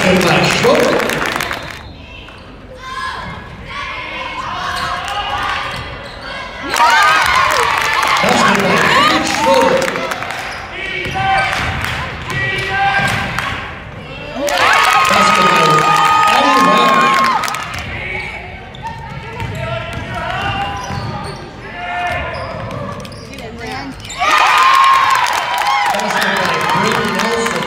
Basket by Schroeder. Basket by Paige Schroeder. Basket by Addie Wagner. Basket by Brayden Nelson.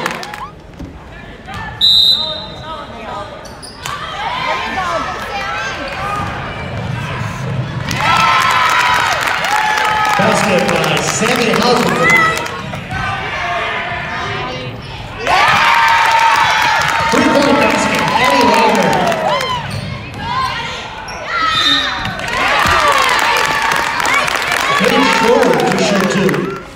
Basket by Sammy Hazelton. Three-point basket, Addie Wagner. Paige Schroeder to shoot two.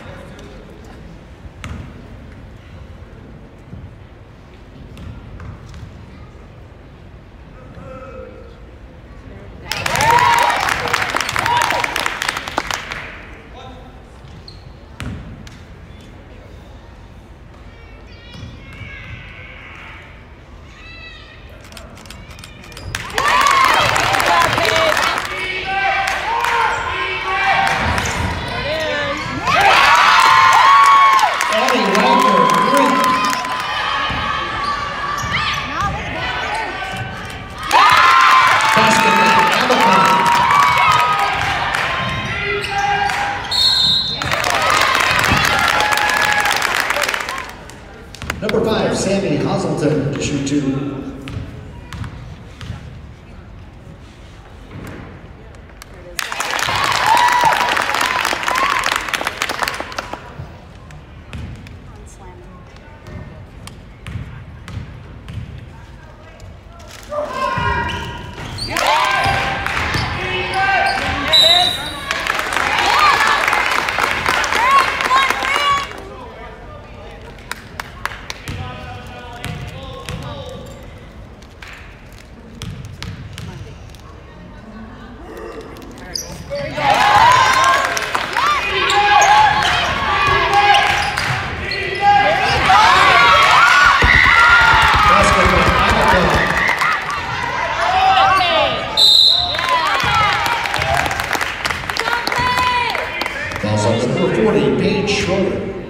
Number 5, Sammy Hazelton to shoot two. Also number 40, Paige Schroeder.